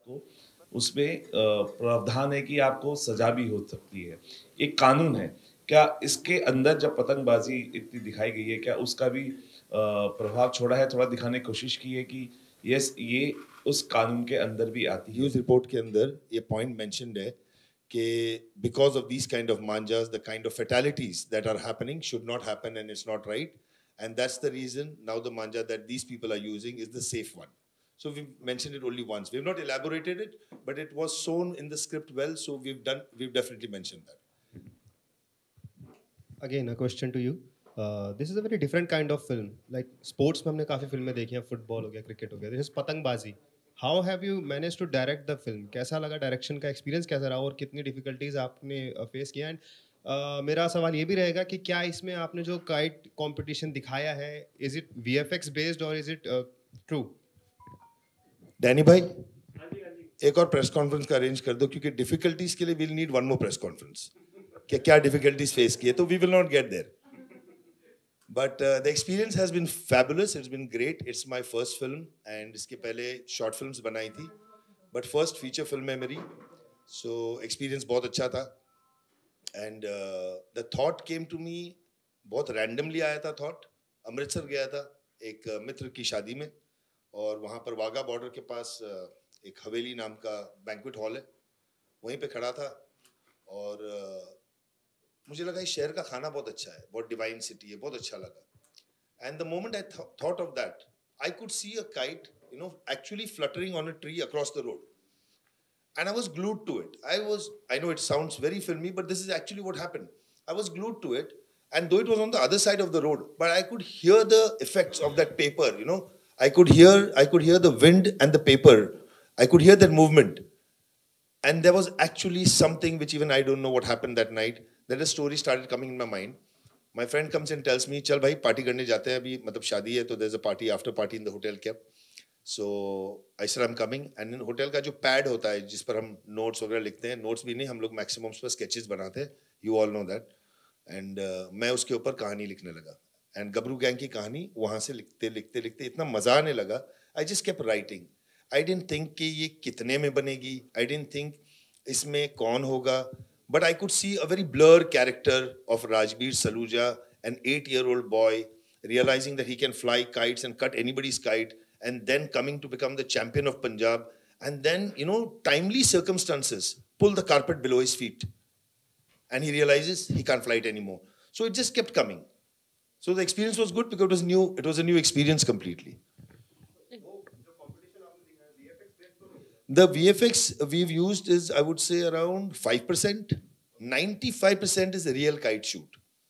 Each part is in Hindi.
को उसमें प्रावधान है कि आपको सज़ा भी हो सकती है। एक कानून है। क्या इसके अंदर जब पतंगबाज़ी इतनी दिखाई गई है, क्या उसका भी प्रभाव छोड़ा है? थोड़ा दिखाने की कोशिश की है कि यस, ये उस कानून के अंदर भी आती है? न्यूज़ रिपोर्ट के अंदर ये पॉइंट मेंशन्ड है कि because of these kind of manjas the kind of fatalities that are happening should not happen and it's not right and that's the reason now the manja that these people are using is the safe one. So we've mentioned it only once. We've not elaborated it, but it was shown in the script well, so we've definitely mentioned that. Again, a question to you. This is a very different kind of film. Like sports में हमने काफी फिल्में देखी हैं, फुटबॉल हो गया, क्रिकेट हो गया. This is पतंगबाजी. How have you managed to direct the film? कैसा लगा डायरेक्शन का एक्सपीरियंस कैसा रहा और कितनी डिफिकल्टीज आपने फेस किया? एंड मेरा सवाल ये भी रहेगा कि क्या इसमें आपने जो काइट कंपटीशन दिखाया है, इज इट VFX बेस्ड और इज इट ट्रू? डैनी भाई, एक और प्रेस कॉन्फ्रेंस का अरेंज कर दो क्योंकि डिफिकल्टीज के लिए will need one more press conference. क्या डिफिकल्टीज फेस किए तो we will not get there. But the experience has been fabulous. It's been great. It's my first film, and इसके पहले short films बनाई थी, but first feature film है मेरी. So experience बहुत अच्छा था. And the thought came to me बहुत randomly आया था thought. अमृतसर गया था एक मित्र की शादी में, और वहाँ पर वाघा बॉर्डर के पास एक हवेली नाम का बैंक्वेट हॉल है, वहीं पे खड़ा था और मुझे लगा इस शहर का खाना बहुत अच्छा है, बहुत डिवाइन सिटी है, बहुत अच्छा लगा. And the moment I thought of that, I could see a kite, actually fluttering on a tree across the road, and I was glued to it. I know it sounds very filmy, but this is actually what happened. I was glued to it, and though it was on the other side of the road, but I could hear the effects of that paper. I could hear the wind and the paper. I could hear that movement, and there was actually something which even I don't know what happened that night. Then a story started coming in my mind. My friend comes and tells me, चल भाई पार्टी करने जाते हैं अभी, मतलब शादी है तो there's a party, after party in the hotel kept. So I said I'm coming, and in hotel का जो पैड होता है जिस पर हम नोट्स वगैरह लिखते हैं, नोट्स भी नहीं, हम लोग मैक्सिमम उस पर स्केचेस बनाते हैं, you all know that. And मैं उसके ऊपर कहानी लिखने लगा, and गबरू गैंग की कहानी वहाँ से लिखते लिखते लिखते इतना मजा आने लगा. I just kept writing. I didn't think कि ये कितने में बनेगी, I didn't think इसमें कौन होगा. But I could see a very blurred character of Rajbir Saluja, an 8-year-old boy, realizing that he can fly kites and cut anybody's kite, and then coming to become the champion of Punjab. And then, timely circumstances pull the carpet below his feet. And he realizes he can't fly it anymore. So it just kept coming. So the experience was good because it was new. It was a new experience completely. The VFX we've used is, I would say, around 5%. 95% is a real kite shoot.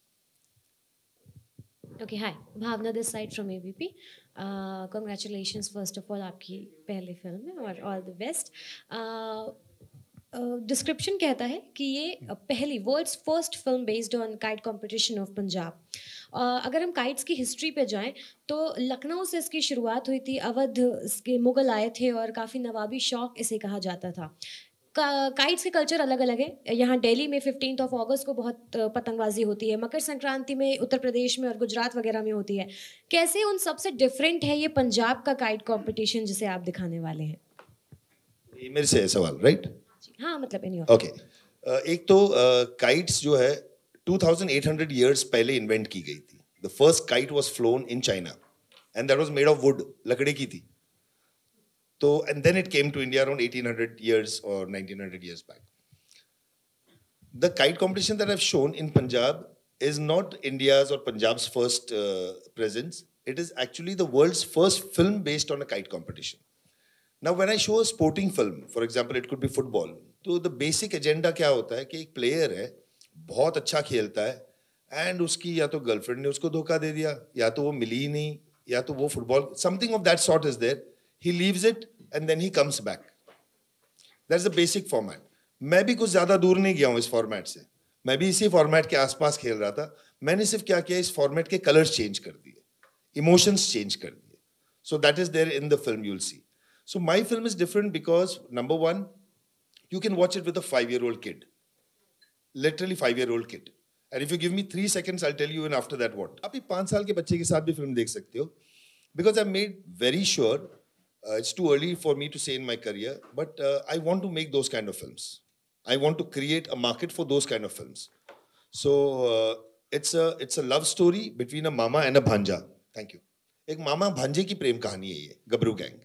Okay, hi. Bhavna this side from ABP. Congratulations first of all आपकी पहली फिल्म है और all the best. डिस्क्रिप्शन कहता है कि ये पहली world's first film based on kite competition of Punjab. अगर हम काइट्स की हिस्ट्री पे जाएं तो लखनऊ से इसकी शुरुआत हुई थी. अवध इसके मुग़ल आए थे और काफ़ी नवाबी शौक इसे कहा जाता था. काइट्स के कल्चर अलग अलग है. यहाँ दिल्ली में 15 अगस्त को बहुत पतंगबाजी होती है. मकर संक्रांति में उत्तर प्रदेश में और गुजरात वगैरह में होती है. कैसे उन सबसे डिफरेंट है ये पंजाब का काइट कंपटीशन जिसे आप दिखाने वाले हैं? ये मेरे से सवाल, राइट? हाँ, मतलब एनी ओके. एक तो काइट्स जो है 2800 years पहले इन्वेंट की गई थी. The first kite was flown in China and that was made of wood, लकड़ी की थी. तो and then it came to India around 1800 years or 1900 years back. The kite competition that I've shown in Punjab is not India's or Punjab's first presence. It is actually the world's first film based on a kite competition. Now when I show a sporting film, for example it could be football, तो the basic agenda क्या होता है कि एक player है, बहुत अच्छा खेलता है, and उसकी या तो गर्लफ्रेंड ने उसको धोखा दे दिया, या तो वो मिली ही नहीं, या तो वो football, something of that sort is there. He leaves it and then he comes back. That's the basic format. मैं भी कुछ ज्यादा दूर नहीं गया हूँ इस फॉर्मेट से. मैं भी इसी फॉर्मेट के आसपास खेल रहा था. मैंने सिर्फ क्या किया, इस फॉर्मेट के कलर्स चेंज कर दिए, इमोशंस चेंज कर दिए. So that is there in the film, you'll see. So my film is different because number one, you can watch it with a 5-year-old kid, literally 5-year-old kid. And if you give me 3 seconds, I'll tell you. And after that, what? आप 5 साल के बच्चे के साथ भी फिल्म देख सकते हो, because I made very sure It's too early for me to say in my career, but I want to make those kind of films. I want to create a market for those kind of films. So it's a love story between a mama and a bhanja. Thank you. एक मामा भांजे की प्रेम कहानी है ये, गबरू गैंग.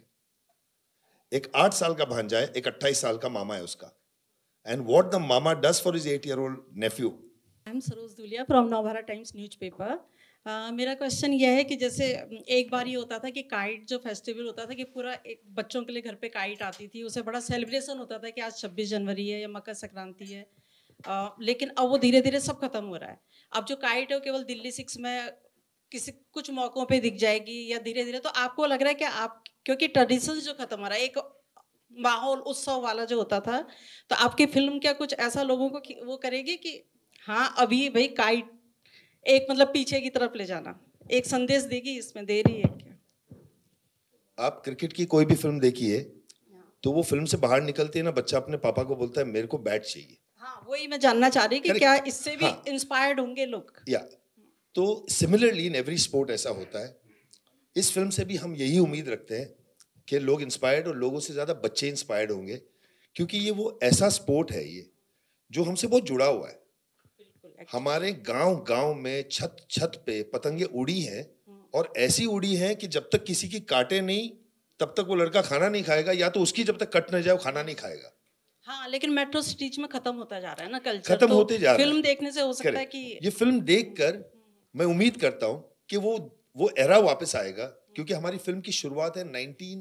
एक 8 साल का भांजा है, एक 28 साल का मामा है उसका. And what the mama does for his 8-year-old nephew. I'm Saroj Dulia from Navara Times newspaper. मेरा क्वेश्चन यह है कि जैसे एक बार ये होता था कि काइट जो फेस्टिवल होता था कि पूरा एक बच्चों के लिए घर पे काइट आती थी, उसे बड़ा सेलिब्रेशन होता था कि आज 26 जनवरी है या मकर संक्रांति है. लेकिन अब वो धीरे धीरे सब खत्म हो रहा है. अब जो काइट है वो केवल दिल्ली 6 में किसी कुछ मौकों पे दिख जाएगी या धीरे धीरे. तो आपको लग रहा है कि आप, क्योंकि ट्रेडिशन जो खत्म हो रहा है, एक माहौल उत्सव वाला जो होता था, तो आपकी फिल्म क्या कुछ ऐसा लोगों को वो करेगी कि हाँ अभी भाई काइट एक मतलब पीछे की तरफ ले जाना, एक संदेश देगी, इसमें दे रही है क्या? आप क्रिकेट की कोई भी फिल्म देखिए तो वो फिल्म से बाहर निकलती है ना, बच्चा अपने पापा को बोलता है मेरे को बैट चाहिए. हाँ वही मैं जानना चाह रही कि क्या इससे भी हाँ. इंस्पायर्ड होंगे लोग? या तो सिमिलरली इन एवरी स्पोर्ट ऐसा होता है. इस फिल्म से भी हम यही उम्मीद रखते हैं कि लोग इंस्पायर्ड, और लोगों से ज्यादा बच्चे इंस्पायर्ड होंगे, क्योंकि ये वो ऐसा स्पोर्ट है ये जो हमसे बहुत जुड़ा हुआ है. हमारे गांव गांव में छत छत पे पतंगे उड़ी हैं, और ऐसी उड़ी हैं कि जब तक किसी की काटे नहीं तब तक वो लड़का खाना नहीं खाएगा, या तो उसकी जब तक कट न जाए वो खाना नहीं खाएगा. हाँ लेकिन मेट्रो सिटीज में खत्म होता जा रहा है ना कल्चर. खत्म होते जा रहा है. फिल्म देखने से हो सकता है कि ये फिल्म देखकर मैं उम्मीद करता हूं कि वो एरा वापस आएगा, क्योंकि हमारी फिल्म की शुरुआत है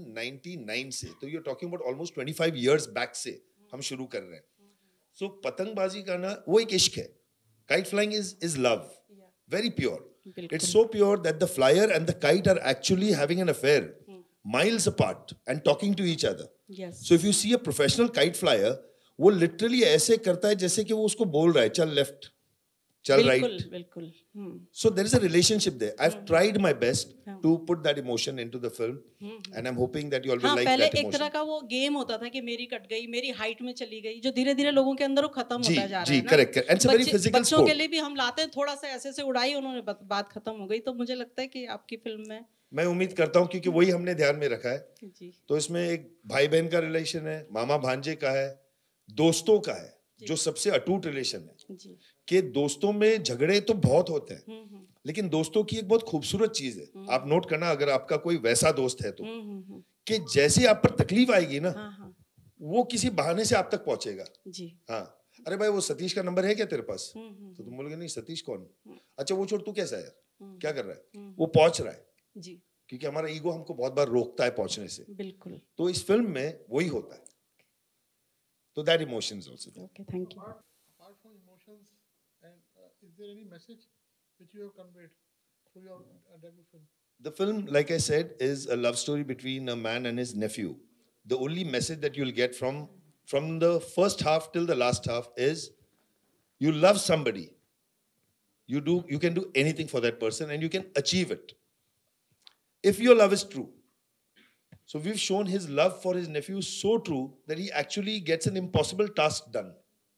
1999 से, तो you are talking about almost 25 years back से हम शुरू कर रहे हैं. सो पतंगबाजी का ना वो एक इश्क है. Kite flying is love, very pure. It's so pure that the flyer and the kite are actually having an affair miles apart and talking to each other. Yes. So if you see a professional kite flyer, वो literally ऐसे करता है जैसे कि वो उसको बोल रहा है चल लेफ्ट, चल राइट. बिल्कुल. So there is a relationship there. I've tried my best to put that emotion into the film, and I'm hoping that you all will like पहले that एक emotion. तरह का वो गेम होता था कि मेरी कट गई, मेरी हाइट में चली गई, जो धीरे धीरे लोगों के अंदर वो खत्म होता जा रहा है ना. correct. And it's a very physical बच्चों sport. के लिए भी हम लाते हैं, थोड़ा सा ऐसे से उड़ाई, उन्होंने बात खत्म हो गई. तो मुझे लगता है कि आपकी फिल्म में मैं उम्मीद करता हूँ, क्योंकि वही हमने ध्यान में रखा है. जी तो इसमें एक भाई बहन का रिलेशन है, मामा भांजे का है, दोस्तों का है, जो सबसे अटूट रिलेशन है. जी कि दोस्तों में झगड़े तो बहुत होते हैं, लेकिन दोस्तों की एक बहुत खूबसूरत चीज है. आप नोट करना, अगर आपका कोई वैसा दोस्त है तो, कि जैसे आप पर तकलीफ आएगी ना, वो किसी बहाने से आप तक पहुंचेगा. जी हाँ, अरे भाई वो सतीश का नंबर है क्या तेरे पास? तो तुम बोलोगे नहीं, सतीश कौन? अच्छा वो छोड़, तू कैसा है, क्या कर रहा है? वो पहुंच रहा है. जी क्योंकि हमारा ईगो हमको बहुत बार रोकता है पहुंचने से. बिल्कुल. तो इस फिल्म में वही होता है. तो that emotions also there. Okay, thank you. Apart from emotions, and is there any message which you have conveyed through your debut film? The film, like I said, is a love story between a man and his nephew. The only message that you'll get from the first half till the last half is you love somebody. You can do anything for that person and you can achieve it. If your love is true. So we've shown his love for his nephew so true that he actually gets an impossible task done.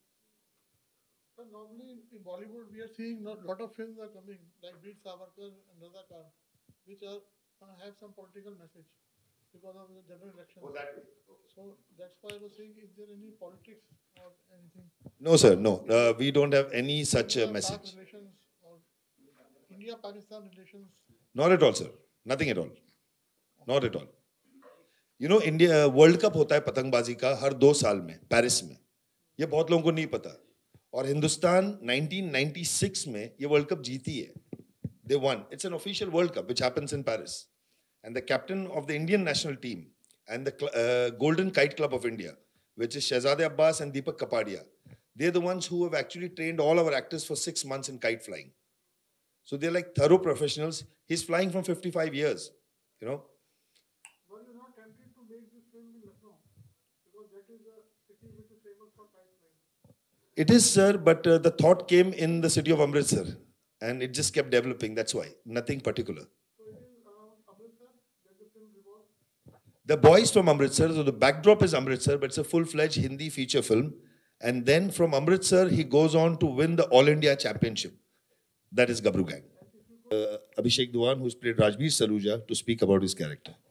So normally in Bollywood we are seeing a lot of films are coming like Veer Savarkar and Razakar, which are have some political message because of the general election. Oh, that way. So that's why I was saying, is there any politics or anything? No, sir, no. We don't have any such India-Pak message. relations or India-Pakistan relations? Not at all, sir. Nothing at all. Not at all. You know, India world cup होता है पतंगबाजी का हर 2 साल में पेरिस में. ये बहुत लोगों को नहीं पता. और हिंदुस्तान 1996 में ये वर्ल्ड कप जीती है. They won. It's an official World Cup which happens in Paris. And the captain of the Indian national team and the Golden Kite Club of India, which is Shehzade Abbas and Deepak Kapadia, they're the ones who have actually trained all our actors for 6 months in kite flying. So they're like thorough professionals. He's flying from 55 years, you know. Were you not tempted to make this film in Lucknow? Because that is a city which is famous for kite flying. It is, sir, but the thought came in the city of Amritsar and it just kept developing. That's why. Nothing particular. So it is around Amritsar that the film revolves? The boys from Amritsar, so the backdrop is Amritsar, but it's a full-fledged Hindi feature film. And then from Amritsar, he goes on to win the All India Championship. That is Gabru Gang. Abhishek Duan, who's played Rajbir Saluja, to speak about his character.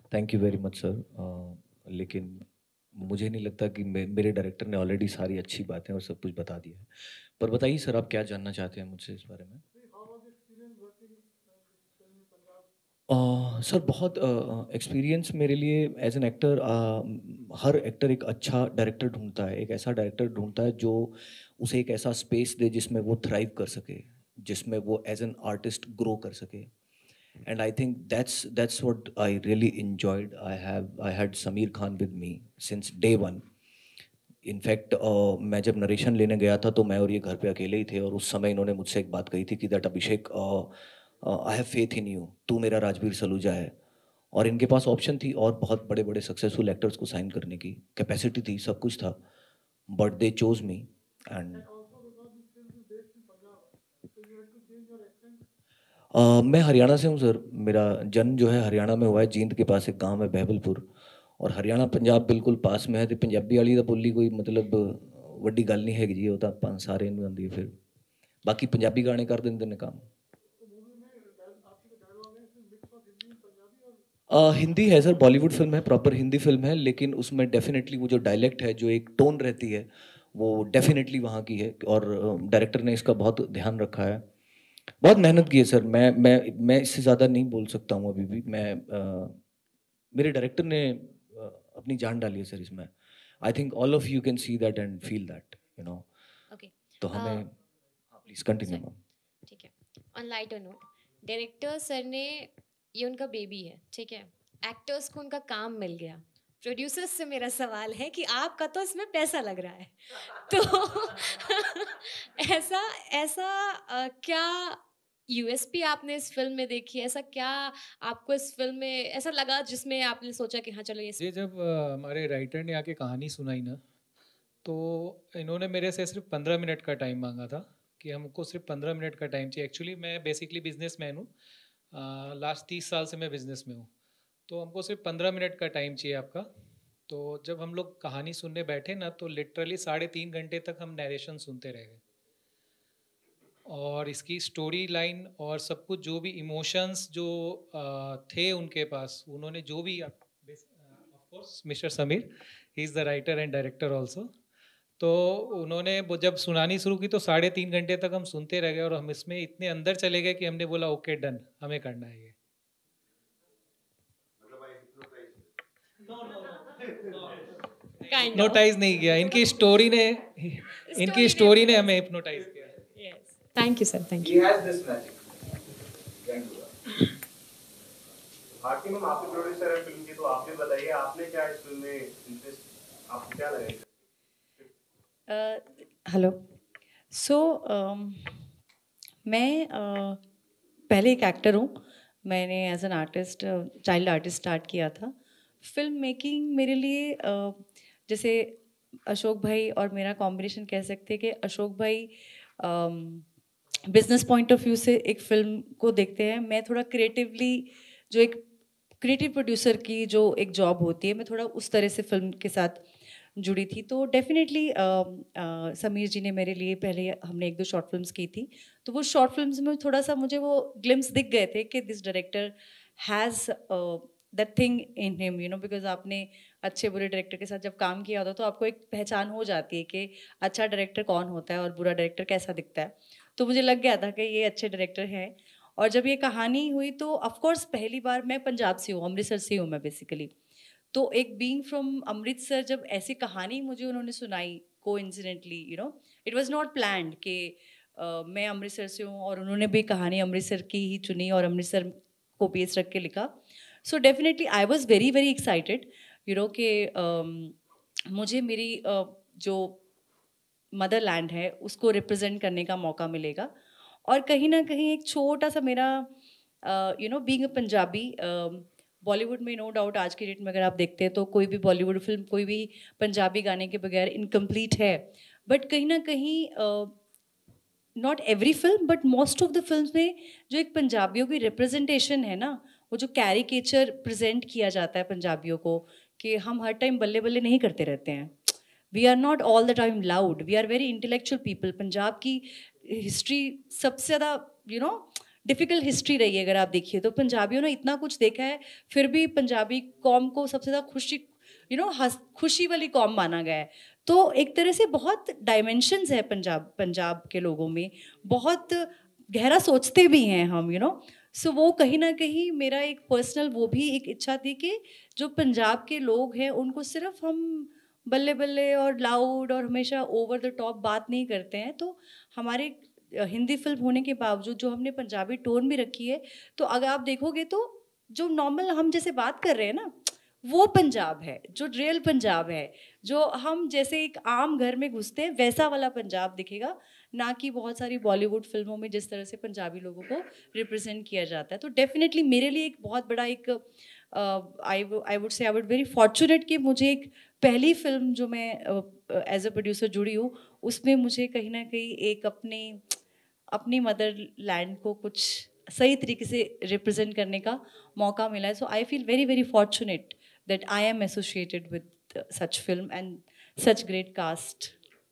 Thank you very much sir. लेकिन मुझे नहीं लगता कि मेरे डायरेक्टर ने ऑलरेडी सारी अच्छी बातें और सब कुछ बता दिया है। पर बताइए सर, आप क्या जानना चाहते हैं मुझसे इस बारे में? How was the experience working with film in Punjab? Sir बहुत एक्सपीरियंस मेरे लिए एज एन एक्टर, हर एक्टर एक अच्छा डायरेक्टर ढूंढता है, एक ऐसा डायरेक्टर ढूंढता है जो उसे एक ऐसा स्पेस दे जिसमें वो थ्राइव कर सके, जिसमें वो एज एन आर्टिस्ट ग्रो कर सके। And I think that's what I really enjoyed. I had Sameer Khan with me since day one. In fact मैं जब नरेशन लेने गया था तो मैं और ये घर पे अकेले ही थे, और उस समय इन्होंने मुझसे एक बात कही थी कि that Abhishek, I have faith in you, तू मेरा राजवीर सलूजा है। और इनके पास ऑप्शन थी और बहुत बड़े बड़े सक्सेसफुल एक्टर्स को साइन करने की कैपेसिटी थी, सब कुछ था, but they chose me. And मैं हरियाणा से हूँ सर। मेरा जन्म जो है हरियाणा में हुआ है, जींद के पास एक गांव है बहबलपुर, और हरियाणा पंजाब बिल्कुल पास में है। तो पंजाबी वाली दा बोली कोई मतलब वड्डी गल नहीं हैगी जी, वो तो ਆਪਾਂ सारे ਨੂੰ आंदी है। फिर बाकी पंजाबी गाने कर देंगे ने काम। हिंदी है सर, बॉलीवुड फिल्म है, प्रॉपर हिंदी फिल्म है, लेकिन उसमें डेफिनेटली वो जो डायलेक्ट है, जो एक टोन रहती है, वो डेफिनेटली वहाँ की है, और डायरेक्टर ने इसका बहुत ध्यान रखा है, बहुत मेहनत की है सर। मैं इससे ज़्यादा नहीं बोल सकता हूँ अभी भी। मेरे डायरेक्टर ने अपनी जान डाली है सर इसमें। I think all of you can see that and feel that, you know. Okay, तो हमें प्लीज कंटिन्यू मैम। ठीक है। On lighter note, director sir ने, ये उनका बेबी है, ठीक है, एक्टर्स को उनका काम मिल गया। प्रोड्यूसर्स से मेरा सवाल है कि आपका तो इसमें पैसा लग रहा है, तो ऐसा ऐसा क्या यूएसपी आपने इस फिल्म में देखी, ऐसा क्या आपको इस फिल्म में ऐसा लगा जिसमें आपने सोचा कि हाँ चलो ये ये जब हमारे राइटर ने आके कहानी सुनाई ना, तो इन्होंने मेरे से सिर्फ 15 मिनट का टाइम मांगा था कि हमको सिर्फ 15 मिनट का टाइम चाहिए। एक्चुअली मैं बेसिकली बिजनेसमैन हूँ, लास्ट 30 साल से मैं बिजनेस में हूँ, तो हमको सिर्फ 15 मिनट का टाइम चाहिए आपका। तो जब हम लोग कहानी सुनने बैठे ना, तो लिटरली 3.5 घंटे तक हम नरेशन सुनते रह गए, और इसकी स्टोरी लाइन और सब कुछ, जो भी इमोशंस जो थे उनके पास, उन्होंने जो भी, of course mister Sameer, he is the writer and director also. तो उन्होंने वो जब सुनानी शुरू की तो 3.5 घंटे तक हम सुनते रह गए, और हम इसमें इतने अंदर चले गए कि हमने बोला ओके डन, हमें करना है ये। हिप्नोटाइज नहीं किया, इनकी स्टोरी ने हमें हिप्नोटाइज किया। Thank you sir, thank you. Bharti ma'am, आपके प्रोड्यूसर है फिल्म की, तो आप भी बताइए आपने क्या इस फिल्म में इंटरेस्ट, आपको क्या लगा? हेलो, सो मैं पहले एक एक्टर हूँ। मैंने as an artist, child artist start किया था। फिल्म मेकिंग मेरे लिए जैसे अशोक भाई और मेरा कॉम्बिनेशन कह सकते हैं कि अशोक भाई बिजनेस पॉइंट ऑफ व्यू से एक फिल्म को देखते हैं, मैं थोड़ा क्रिएटिवली, जो एक क्रिएटिव प्रोड्यूसर की जो एक जॉब होती है, मैं थोड़ा उस तरह से फिल्म के साथ जुड़ी थी। तो डेफिनेटली समीर जी ने मेरे लिए, पहले हमने 1-2 शॉर्ट फिल्म्स की थी, तो वो शॉर्ट फिल्म्स में थोड़ा सा मुझे वो ग्लिम्स दिख गए थे कि this director has that thing in him, you know, because आपने अच्छे बुरे डायरेक्टर के साथ जब काम किया होता है तो आपको एक पहचान हो जाती है कि अच्छा डायरेक्टर कौन होता है और बुरा डायरेक्टर कैसा दिखता है। तो मुझे लग गया था कि ये अच्छे डायरेक्टर हैं। और जब ये कहानी हुई तो ऑफ कोर्स पहली बार, मैं पंजाब से हूँ, अमृतसर से हूँ मैं बेसिकली, तो एक बीइंग फ्रॉम अमृतसर, जब ऐसी कहानी मुझे उन्होंने सुनाई coincidentally, you know, it was not planned कि मैं अमृतसर से हूँ और उन्होंने भी कहानी अमृतसर की ही चुनी और अमृतसर को बेस रख के लिखा। So definitely I was very very excited, you know, कि मुझे मेरी जो मदरलैंड है उसको रिप्रेजेंट करने का मौका मिलेगा। और कहीं ना कहीं एक छोटा सा मेरा, you know, being a Punjabi, Bollywood में नो डाउट आज की डेट में अगर आप देखते हैं तो कोई भी बॉलीवुड फिल्म, कोई भी पंजाबी गाने के बगैर इनकम्प्लीट है। बट कहीं ना कहीं, not every film but most of the films में जो एक पंजाबियों की रिप्रेजेंटेशन है ना, वो जो कैरिकेचर प्रेजेंट किया जाता है पंजाबियों को, कि हम हर टाइम बल्ले बल्ले नहीं करते रहते हैं, we are not all the time loud, we are very intellectual people. Punjab की हिस्ट्री सबसे ज़्यादा, यू नो, डिफ़िकल्ट हिस्ट्री रही है अगर आप देखिए तो। पंजाबियों ने इतना कुछ देखा है, फिर भी पंजाबी कौम को सबसे ज़्यादा खुशी वाली कौम माना गया है। तो एक तरह से बहुत डायमेंशंस है पंजाब के लोगों में, बहुत गहरा सोचते भी हैं हम, सो वो कहीं न कहीं मेरा एक पर्सनल वो भी एक इच्छा थी कि जो पंजाब के लोग हैं उनको सिर्फ़ हम बल्ले-बल्ले और लाउड और हमेशा ओवर द टॉप बात नहीं करते हैं। तो हमारे हिंदी फ़िल्म होने के बावजूद जो हमने पंजाबी टोन भी रखी है, तो अगर आप देखोगे तो जो नॉर्मल हम जैसे बात कर रहे हैं ना, वो पंजाब है, जो रियल पंजाब है, जो हम जैसे एक आम घर में घुसते हैं वैसा वाला पंजाब दिखेगा, ना कि बहुत सारी बॉलीवुड फ़िल्मों में जिस तरह से पंजाबी लोगों को रिप्रेज़ेंट किया जाता है। तो डेफ़िनेटली मेरे लिए एक बहुत बड़ा एक आई would say I would very fortunate कि मुझे एक पहली फ़िल्म जो मैं एज़ अ प्रोड्यूसर जुड़ी हूँ, उसमें मुझे कहीं न कहीं एक अपनी मदरलैंड को कुछ सही तरीके से रिप्रेजेंट करने का मौका मिला है। So I feel very very fortunate that I am associated with such film and such great cast.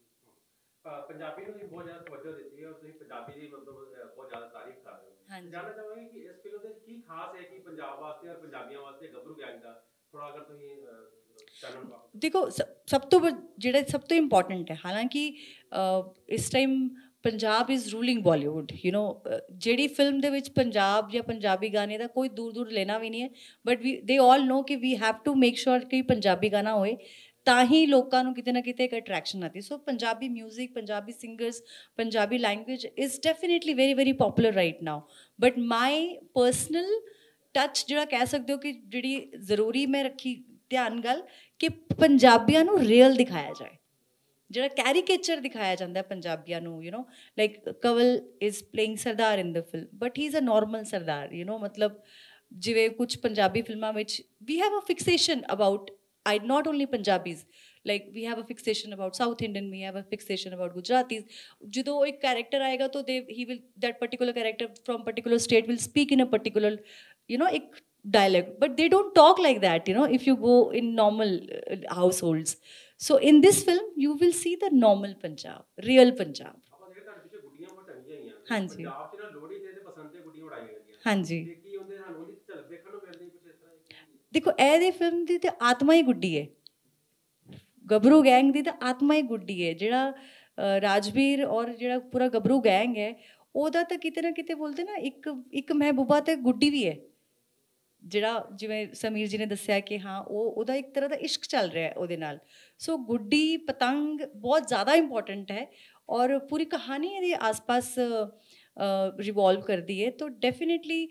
Punjabi ਨੂੰ ਬਹੁਤ ਜ਼ਿਆਦਾ ਤਵੱਜੋ ਦਿੱਤੀ ਹੈ ਔਰ ਤੁਸੀਂ ਪੰਜਾਬੀ ਦੀ ਮਤਲਬ ਬਹੁਤ ਜ਼ਿਆਦਾ ਤਾਰੀਫ ਕਰ ਰਹੇ ਹੋ। ਹਾਂਜੀ। ਜਾਨਣਾ ਚਾਹਾਂਗੇ ਕਿ ਇਸ ਫਿਲਮ ਦੇ ਕੀ ਖਾਸ ਹੈ ਕਿ ਪੰਜਾਬ ਵਾਸਤੇ ਔਰ ਪੰਜਾਬੀਆਂ ਵਾਸਤੇ ਗੱਭਰੂ ਗੈਂਗ ਦਾ ਥੋੜਾ ਅਗਰ ਤੁਸੀਂ ਚਾਨਣ ਪਾਓ। देखो सब तो ਜਿਹੜਾ ਸਭ ਤੋਂ ਇੰਪੋਰਟੈਂਟ ਹੈ, ਹਾਲਾਂਕਿ ਇਸ time Punjab is ruling Bollywood, ਜਿਹੜੀ ਫਿਲਮ ਦੇ ਵਿੱਚ ਪੰਜਾਬ ਜਾਂ ਪੰਜਾਬੀ ਗਾਣੇ ਦਾ ਕੋਈ ਦੂਰ ਲੈਣਾ ਵੀ ਨਹੀਂ ਹੈ, ਬਟ ਦੇ ਆਲ ਨੋ ਕਿ we have to make sure ਕਿ ਪੰਜਾਬੀ ਗਾਣਾ ਹੋਏ, ਤਾਂ ਹੀ ਲੋਕਾਂ ਨੂੰ ਕਿਤੇ ਨਾ ਕਿਤੇ ਇੱਕ ਅਟਰੈਕਸ਼ਨ ਆਤੀ। So Punjabi music, Punjabi singers, Punjabi language is definitely very very popular right now. But my personal touch ਜਿਹੜਾ ਕਹਿ ਸਕਦੇ ਹੋ ਕਿ ਜਿਹੜੀ ਜ਼ਰੂਰੀ ਮੈਂ ਰੱਖੀ ਧਿਆਨ ਗੱਲ ਕਿ ਪੰਜਾਬੀਆਂ ਨੂੰ ਰੀਅਲ ਦਿਖਾਇਆ ਜਾਏ, ਜਿਹੜਾ ਕੈਰੀਕੇਚਰ ਦਿਖਾਇਆ ਜਾਂਦਾ ਪੰਜਾਬੀਆਂ ਨੂੰ, like Kawal is playing sardar in the film but he is a normal sardar, ਮਤਲਬ ਜਿਵੇਂ ਕੁਝ ਪੰਜਾਬੀ ਫਿਲਮਾਂ ਵਿੱਚ we have a fixation about not only Punjabis, like we have a fixation about South Indian, we have a fixation about Gujaratis. ਜਦੋਂ ਇੱਕ character ਆਏਗਾ ਤਾਂ that particular character from particular state will speak in a particular ਇੱਕ dialect, but they don't talk like that if you go in normal households. So in this film you will see the normal Punjab, real Punjab. ਆਪਾਂ ਜਿਹੜੇ ਤੁਹਾਡੇ ਪਿੱਛੇ ਗੁੱਡੀਆਂ ਬਹੁਤ ਟੰਗੀਆਂ ਹੋਈਆਂ ਹਾਂਜੀ। ਪੰਜਾਬ 'ਚ ਨਾ ਲੋਹੜੀ ਤੇ ਬਸੰਤ ਤੇ ਗੁੱਡੀਆਂ ਉਡਾਈਆਂ ਜਾਂਦੀਆਂ ਹਾਂਜੀ। ਤੇ ਕੀ ਹੁੰਦੇ ਸਾਨੂੰ ਉਹਦੀ ਝਲਕ ਦੇਖਣ ਨੂੰ ਮਿਲਦੀ ਕੁਝ ਇਸ ਤਰ੍ਹਾਂ ਦੇਖੋ ਇਹਦੀ ਫਿਲਮ ਦੀ ਤੇ ਆਤਮਾ ਹੀ ਗੁੱਡੀ ਹੈ, ਗੱਭਰੂ ਗੈਂਗ ਦੀ ਤਾਂ ਆਤਮਾ ਹੀ ਗੁੱਡੀ ਹੈ। ਜਿਹੜਾ ਰਾਜਵੀਰ ਔਰ ਜਿਹੜਾ ਪੂਰਾ ਗੱਭਰੂ ਗੈਂਗ ਹੈ ਉਹਦਾ ਤਾਂ ਕਿਤੇ ਨਾ ਕਿਤੇ ਬੋਲਦੇ ਨਾ ਇੱਕ ਮਹਿਬੂਬਾ ਤੇ ਗੁੱਡੀ ਵੀ ਹੈ, ਜਿਹੜਾ ਜਿਵੇਂ ਸਮੀਰ ਜੀ ਨੇ ਦੱਸਿਆ ਕਿ ਹਾਂ ਉਹਦਾ ਇੱਕ ਤਰ੍ਹਾਂ ਦਾ ਇਸ਼ਕ ਚੱਲ ਰਿਹਾ ਹੈ ਉਹਦੇ ਨਾਲ। ਸੋ ਗੁੱਡੀ ਪਤੰਗ ਬਹੁਤ ਜ਼ਿਆਦਾ ਇੰਪੋਰਟੈਂਟ ਹੈ ਔਰ ਪੂਰੀ ਕਹਾਣੀ ਇਹਦੇ ਆਸ-ਪਾਸ ਰਿਵੋਲਵ ਕਰਦੀ ਹੈ। ਤਾਂ ਡੈਫੀਨੇਟਲੀ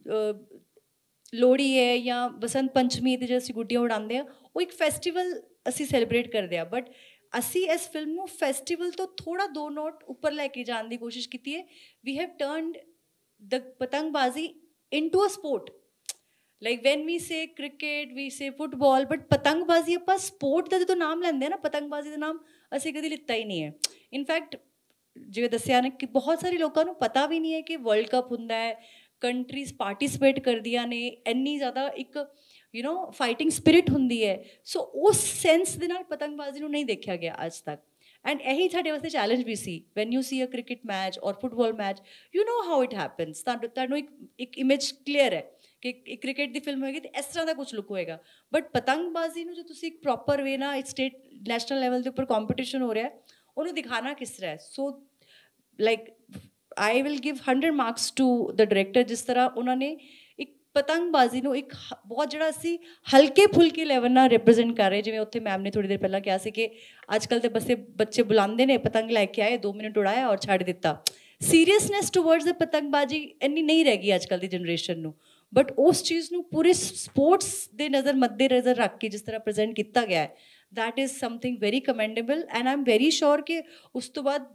ਲੋਹੜੀ ਹੈ ਜਾਂ ਬਸੰਤ ਪੰਚਮੀ ਤੇ ਜੇ ਅਸੀਂ ਗੁੱਡੀਆਂ ਉਡਾਉਂਦੇ ਹਾਂ ਉਹ ਇੱਕ ਫੈਸਟੀਵਲ ਅਸੀਂ ਸੈਲੀਬ੍ਰੇਟ ਕਰਦੇ ਹਾਂ, ਬਟ ਅਸੀਂ ਇਸ ਫਿਲਮ ਨੂੰ ਫੈਸਟੀਵਲ ਤੋਂ ਥੋੜ੍ਹਾ 2 ਨੋਟ ਉੱਪਰ ਲੈ ਕੇ ਜਾਣ ਦੀ ਕੋਸ਼ਿਸ਼ ਕੀਤੀ ਹੈ। We have turned the patangbazi into a sport, like when we say cricket we say football, but ਪਤੰਗਬਾਜ਼ੀ ਆਪਾਂ ਸਪੋਰਟ ਦਾ ਜਦੋਂ ਨਾਮ ਲੈਂਦੇ ਹਾਂ ਨਾ, ਪਤੰਗਬਾਜ਼ੀ ਦਾ ਨਾਮ ਅਸੀਂ ਕਦੀ ਲਿੱਤਾ ਹੀ ਨਹੀਂ ਹੈ। ਇਨਫੈਕਟ ਜਿਵੇਂ ਦੱਸਿਆ ਨਾ ਕਿ ਬਹੁਤ ਸਾਰੇ ਲੋਕਾਂ ਨੂੰ ਪਤਾ ਵੀ ਨਹੀਂ ਹੈ ਕਿ ਵਰਲਡ ਕੱਪ ਹੁੰਦਾ ਹੈ, ਕੰਟਰੀਜ਼ ਪਾਰਟੀਸਪੇਟ ਕਰਦੀਆਂ ਨੇ, ਇੰਨੀ ਜ਼ਿਆਦਾ ਇੱਕ ਫਾਈਟਿੰਗ ਸਪਿਰਿਟ ਹੁੰਦੀ ਹੈ। ਸੋ ਉਸ ਸੈਂਸ ਦੇ ਨਾਲ ਪਤੰਗਬਾਜ਼ੀ ਨੂੰ ਨਹੀਂ ਦੇਖਿਆ ਗਿਆ ਅੱਜ ਤੱਕ, ਐਂਡ ਇਹੀ ਸਾਡੇ ਵਾਸਤੇ ਚੈਲੰਜ ਵੀ ਸੀ। When you see a cricket match or football match you know how it happens, ਤੁਹਾਨੂੰ ਇੱਕ ਇਮੇਜ ਕਲੀਅਰ ਹੈ ਕਿ ਇੱਕ ਕ੍ਰਿਕਟ ਦੀ ਫਿਲਮ ਹੋਏਗੀ ਤਾਂ ਇਸ ਤਰ੍ਹਾਂ ਦਾ ਕੁਛ ਲੁੱਕ ਹੋਏਗਾ, ਬਟ ਪਤੰਗਬਾਜ਼ੀ ਨੂੰ ਜੋ ਤੁਸੀਂ ਇੱਕ ਪ੍ਰੋਪਰ ਵੇ ਨਾਲ ਇੱਕ ਸਟੇਟ ਨੈਸ਼ਨਲ ਲੈਵਲ ਦੇ ਉੱਪਰ ਕੰਪੀਟੀਸ਼ਨ ਹੋ ਰਿਹਾ ਉਹਨੂੰ ਦਿਖਾਣਾ ਕਿਸ ਤਰ੍ਹਾਂ ਹੈ। So like I will give 100 marks to the director, ਜਿਸ ਤਰ੍ਹਾਂ ਉਹਨਾਂ ਨੇ ਇੱਕ ਪਤੰਗਬਾਜ਼ੀ ਨੂੰ ਇੱਕ ਬਹੁਤ ਜਿਹੜਾ ਅਸੀਂ ਹਲਕੇ ਫੁਲਕੇ ਲੈਵਲ ਨਾਲ ਰਿਪਰੈਜ਼ੈਂਟ ਕਰ ਰਹੇ। ਜਿਵੇਂ ਉੱਥੇ ਮੈਮ ਨੇ ਥੋੜ੍ਹੀ ਦੇਰ ਪਹਿਲਾਂ ਕਿਹਾ ਸੀ ਕਿ ਅੱਜ ਕੱਲ੍ਹ ਦੇ ਬੱਚੇ ਬੁਲਾਉਂਦੇ ਨੇ, ਪਤੰਗ ਲੈ ਕੇ ਆਏ, 2 ਮਿੰਟ ਉਡਾਇਆ ਔਰ ਛੱਡ ਦਿੱਤਾ। ਸੀਰੀਅਸਨੈਸ ਟੂਵਰਡਸ ਦ ਪਤੰਗਬਾਜ਼ੀ ਇੰਨੀ ਨਹੀਂ ਰਹਿ ਗਈ ਅੱਜ ਕੱਲ੍ਹ ਦੀ ਜਨਰੇਸ਼ਨ ਨੂੰ, ਬਟ ਉਸ ਚੀਜ਼ ਨੂੰ ਪੂਰੇ ਸਪੋਰਟਸ ਦੇ ਮੱਦੇ ਨਜ਼ਰ ਰੱਖ ਕੇ ਜਿਸ ਤਰ੍ਹਾਂ ਪ੍ਰੈਜ਼ੈਂਟ ਕੀਤਾ ਗਿਆ ਹੈ, that is something very commendable and I am very sure ਕਿ ਉਸ ਤੋਂ ਬਾਅਦ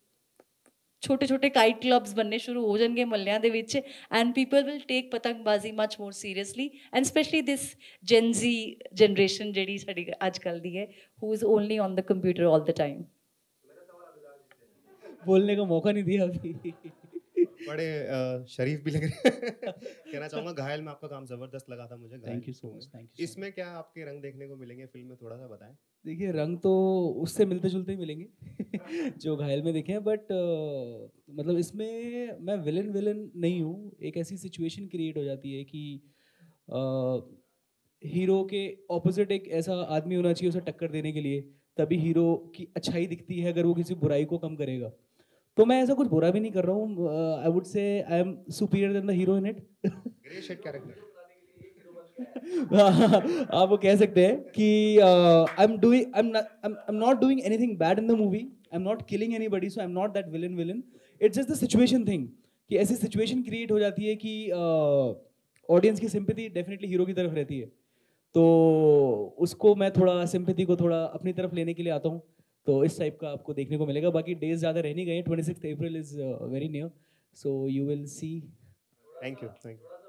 ਛੋਟੇ ਕਾਈਟ ਕਲੱਬਸ ਬਣਨੇ ਸ਼ੁਰੂ ਹੋ ਜਾਣਗੇ ਮੁਹੱਲਿਆਂ ਦੇ ਵਿੱਚ, and people will take patangbazi much more seriously, and specially this gen Z generation ਜਿਹੜੀ ਸਾਡੀ ਅੱਜ ਕੱਲ੍ਹ ਦੀ ਹੈ, who is only on the computer all the time. बोलने का मौका नहीं दिया अभी। बड़े शरीफ भी लग रहे हैं। कहना चाहूँगा घायल में आपका काम ज़बरदस्त लगा था मुझे। Thank you so much, thank you. इसमें क्या आपके रंग देखने को मिलेंगे फिल्म में, थोड़ा सा बताएं। देखिए रंग तो उससे मिलते जुलते ही मिलेंगे जो घायल में देखे हैं, बट मतलब इसमें मैं विलन विलन नहीं हूँ। एक ऐसी सिचुएशन क्रिएट हो जाती है कि हीरो के ऑपोजिट एक ऐसा आदमी होना चाहिए उसे टक्कर देने के लिए, तभी हीरो की अच्छाई दिखती है अगर वो किसी बुराई को कम करेगा। तो मैं ऐसा कुछ बुरा भी नहीं कर रहा हूँ। I would say I am superior than the hero in it. Grey shade character. आप वो कह सकते हैं कि I am not doing anything bad in the movie, I am not killing anybody, so I am not that villain. It's just the situation thing कि ऐसी सिचुएशन क्रिएट हो जाती है कि ऑडियंस की सिंपैथी डेफिनेटली हीरो की तरफ रहती है, तो उसको मैं थोड़ा सिंपैथी को थोड़ा अपनी तरफ लेने के लिए आता हूँ। तो इस टाइप का आपको देखने को मिलेगा। बाकी डेज ज़्यादा रह नहीं गए, 26 April is very near, so you will see. Thank you, thank you.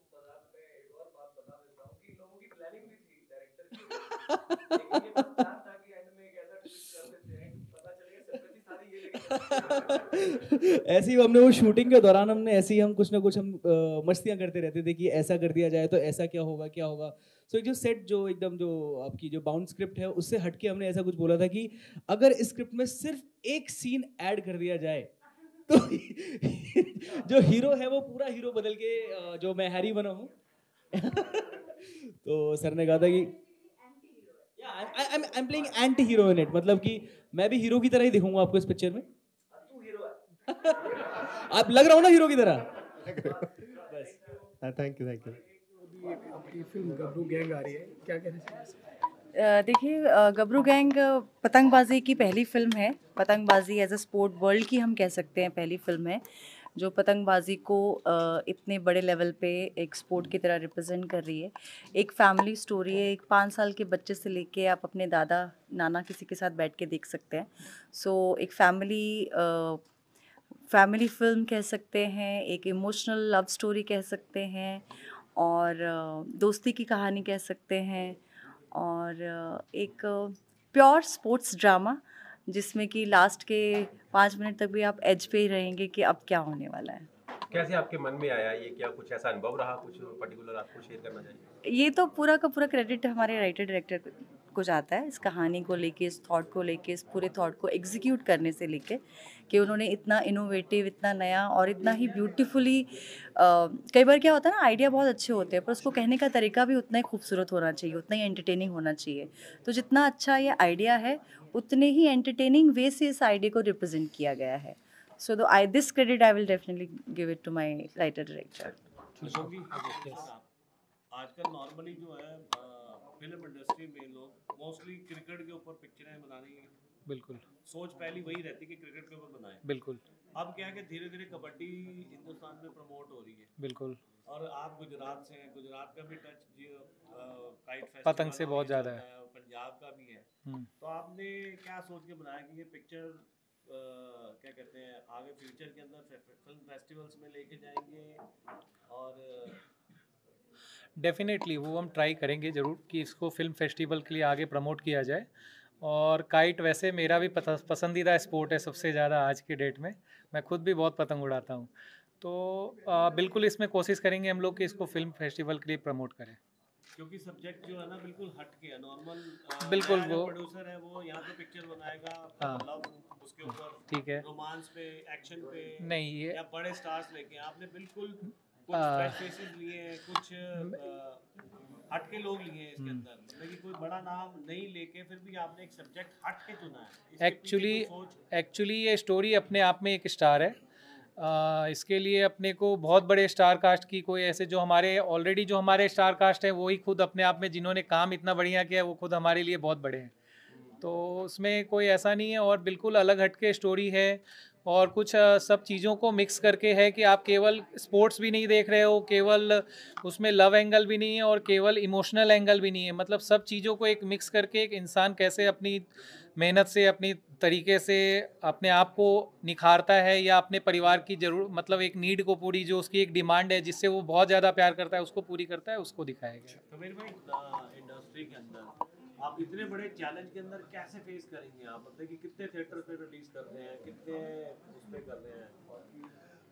ऐसे ही हमने वो शूटिंग के दौरान हमने ऐसे ही हम कुछ ना कुछ हम मस्तियां करते रहते थे कि ऐसा कर दिया जाए तो ऐसा क्या होगा क्या होगा। सो जो सेट जो एकदम जो आपकी जो बाउंड स्क्रिप्ट है उससे हटके हमने ऐसा कुछ बोला था कि अगर इस स्क्रिप्ट में सिर्फ एक सीन ऐड कर दिया जाए तो जो हीरो है वो पूरा हीरो बदल के जो मैं हैरी बना हूँ तो सर ने कहा था कि I am playing anti hero in it, मतलब कि मैं भी हीरो की तरह ही दिखूंगा आपको इस पिक्चर में। आप लग रहा हूँ ना हीरो की तरह। बस थैंक यू, थैंक यू। आपकी फिल्म गबरू गैंग आ रही है, क्या कहना चाहिए? देखिए गबरू गैंग पतंगबाजी की पहली फिल्म है। पतंगबाजी एज अ स्पोर्ट वर्ल्ड की हम कह सकते हैं पहली फिल्म है जो पतंगबाजी को इतने बड़े लेवल पे एक स्पोर्ट की तरह रिप्रेजेंट कर रही है। एक फैमिली स्टोरी है, एक 5 साल के बच्चे से लेके आप अपने दादा नाना किसी के साथ बैठ के देख सकते हैं। सो एक फैमिली फिल्म कह सकते हैं, एक इमोशनल लव स्टोरी कह सकते हैं, और दोस्ती की कहानी कह सकते हैं, और एक प्योर स्पोर्ट्स ड्रामा जिसमें कि लास्ट के 5 मिनट तक भी आप एज पे ही रहेंगे कि अब क्या होने वाला है। कैसे आपके मन में आया ये, क्या कुछ ऐसा अनुभव रहा, कुछ पर्टिकुलर आपको शेयर करना चाहिए? ये तो पूरा का पूरा क्रेडिट हमारे राइटर डायरेक्टर को जाता है, इस कहानी को लेके, इस थॉट को लेके, इस पूरे थॉट को एग्जीक्यूट करने से लेके कि उन्होंने इतना इनोवेटिव, इतना नया और इतना ही ब्यूटीफुली कई बार क्या होता है ना, आइडिया बहुत अच्छे होते हैं पर उसको कहने का तरीका भी उतना ही खूबसूरत होना चाहिए, उतना ही एंटरटेनिंग होना चाहिए। तो जितना अच्छा ये आइडिया है उतने ही एंटरटेनिंग वे से इस आइडिया को रिप्रेजेंट किया गया है। So this credit I will definitely give it to my writer director. आजकल नॉर्मली जो है फिल्म इंडस्ट्री में लोग मोस्टली क्रिकेट के ऊपर पिक्चरें बनानी, बिल्कुल सोच पहली वही रहती कि क्रिकेट के ऊपर बनाएं। बिल्कुल। अब क्या है कि धीरे धीरे कबड्डी हिंदुस्तान में प्रमोट हो रही है। बिल्कुल। और आप गुजरात से हैं, गुजरात का भी टच काइट फेस्टिवल पतंग से बहुत ज़्यादा है, पंजाब का भी है। तो आपने क्या सोच के बनाया कि ये पिक्चर क्या कहते हैं आगे फ्यूचर के अंदर फिल्म फेस्टिवल्स में लेके जाएंगे? और डेफिनेटली वो हम ट्राई करेंगे ज़रूर कि इसको फिल्म फेस्टिवल के लिए आगे प्रमोट किया जाए। और काइट वैसे मेरा भी पसंदीदा स्पोर्ट है सबसे ज़्यादा आज के डेट में, मैं खुद भी बहुत पतंग उड़ाता हूँ। तो बिल्कुल इसमें कोशिश करेंगे हम लोग कि इसको फिल्म फेस्टिवल के लिए प्रमोट करें, क्योंकि सब्जेक्ट जो है ना बिल्कुल हट के है नॉर्मल। बिल्कुल वो प्रोड्यूसर है वो यहाँ पे पिक्चर बनाएगा, हाँ, लव उसके ऊपर, ठीक है, रोमांस पे, एक्शन पे नहीं ये या बड़े स्टार्स लेके आपने बिल्कुल कुछ फ्रेश फेसेस लिए हैं, कुछ हट के लोग लिए हैं इसके अंदर, मतलब कि कोई बड़ा नाम नहीं लेके फिर भी आपने एक सब्जेक्ट हट के चुना है। एक्चुअली ये स्टोरी अपने आप में एक स्टार है। इसके लिए अपने को बहुत बड़े स्टार कास्ट की कोई ऐसे जो हमारे ऑलरेडी जो हमारे स्टार कास्ट है वो ही खुद अपने आप में जिन्होंने काम इतना बढ़िया किया वो खुद हमारे लिए बहुत बड़े हैं। तो उसमें कोई ऐसा नहीं है और बिल्कुल अलग हटके स्टोरी है और कुछ सब चीज़ों को मिक्स करके है कि आप केवल स्पोर्ट्स भी नहीं देख रहे हो, केवल उसमें लव एंगल भी नहीं है और केवल इमोशनल एंगल भी नहीं है, मतलब सब चीज़ों को एक मिक्स करके एक इंसान कैसे अपनी मेहनत से अपनी तरीके से अपने आप को निखारता है या अपने परिवार की जरूर मतलब एक नीड को पूरी जो उसकी एक डिमांड है जिससे वो बहुत ज़्यादा प्यार करता है उसको पूरी करता है, उसको दिखाया गया। तो मेरे भाई इंडस्ट्री के अंदर आप इतने बड़े चैलेंज के अंदर कैसे फेस करेंगे आप, मतलब कि कितने थिएटर पे रिलीज कर रहे हैं, कितने उस पे कर रहे हैं?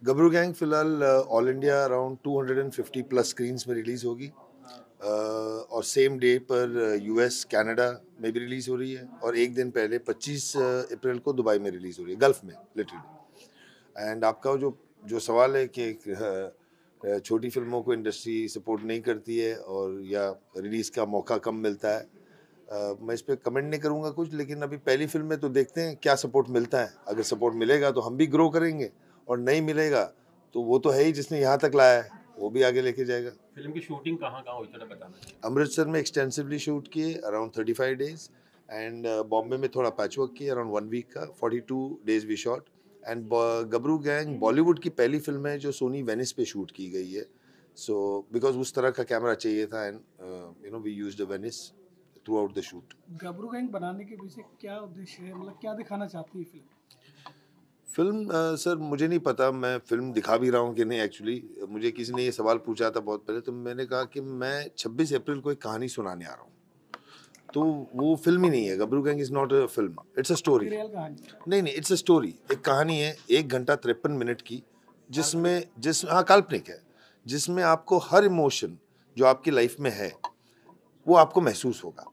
गबरू गैंग फिलहाल all India around 250 plus screens में रिलीज़ होगी और सेम डे पर यूएस कनाडा में भी रिलीज़ हो रही है और एक दिन पहले 25 अप्रैल को दुबई में रिलीज़ हो रही है, गल्फ में लिटरली। एंड आपका जो सवाल है कि छोटी फिल्मों को इंडस्ट्री सपोर्ट नहीं करती है और या रिलीज़ का मौका कम मिलता है, मैं इस पर कमेंट नहीं करूँगा कुछ, लेकिन अभी पहली फिल्म में तो देखते हैं क्या सपोर्ट मिलता है। अगर सपोर्ट मिलेगा तो हम भी ग्रो करेंगे और नहीं मिलेगा तो वो तो है ही जिसने यहाँ तक लाया है, वो भी आगे लेके जाएगा। फिल्म की शूटिंग कहाँ हुई थोड़ा बताना। अमृतसर में एक्सटेंसिवली शूट किए अराउंड 35 डेज एंड बॉम्बे में थोड़ा पैचवर्क किए अराउंड 1 वीक का, 42 days we shot. And Gabru Gang Bollywood की पहली फिल्म है जो सोनी वेनिस पे शूट की गई है, सो बिकॉज उस तरह का कैमरा चाहिए था and you know we used the Venice throughout the shoot. Gabru Gang बनाने के पीछे क्या उद्देश्य है, मतलब क्या दिखाना चाहती है फिल्म? सर मुझे नहीं पता मैं फिल्म दिखा भी रहा हूँ कि नहीं। एक्चुअली मुझे किसी ने ये सवाल पूछा था बहुत पहले, तो मैंने कहा कि मैं 26 अप्रैल को एक कहानी सुनाने आ रहा हूँ, तो वो फिल्म ही नहीं है। Gabru Gang is not a film, it's a story. नहीं, इट्स अ स्टोरी, एक कहानी है 1 घंटा 53 मिनट की, हाँ काल्पनिक है, जिसमें आपको हर इमोशन जो आपकी लाइफ में है वो आपको महसूस होगा।